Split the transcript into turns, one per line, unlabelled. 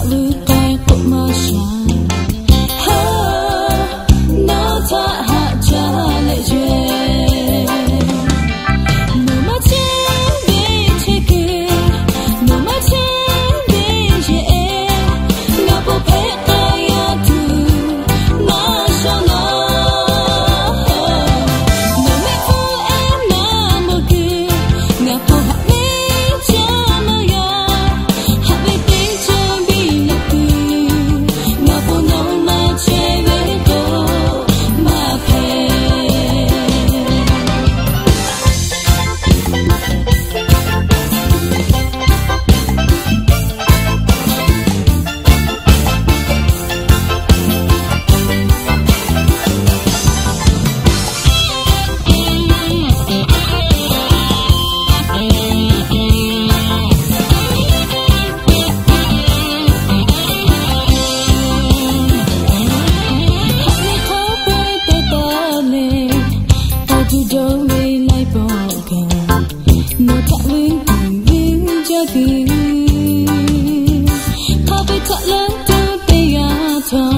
với tay của mà shine nó tha hạ trả lại duyên no mà trên bên trên kia no mà trên bên trên ngã bộ phép tay tu mà sao nó no mẹ phụ em mà một kia ngã bộ hạ bên cha mà ya hạ bên bên cha bị lạc tu ngã bộ nhau mà chơi với cô mà phê nó thả với tình cho cứ thả với thả lớn từ bây giờ